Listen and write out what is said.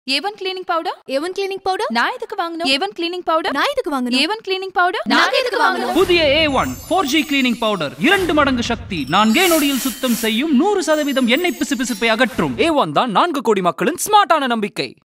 A1 cleaning powder? A1 cleaning powder? நான் எதுக்கு வாங்கணும்? A1 cleaning powder? நான் எதுக்கு வாங்கணும்? A1 cleaning powder? நான் எதுக்கு வாங்கணும்? புதிய A1 4G cleaning powder 2 மடங்கு சக்தி 4 நொடியில் சுத்தம் செய்யும் 100% எண்ணெய் பிசுபிசுப்பை அகற்றும். A1 தான் 4 கோடி மக்களின் ஸ்மார்ட்டான நம்பிக்கை.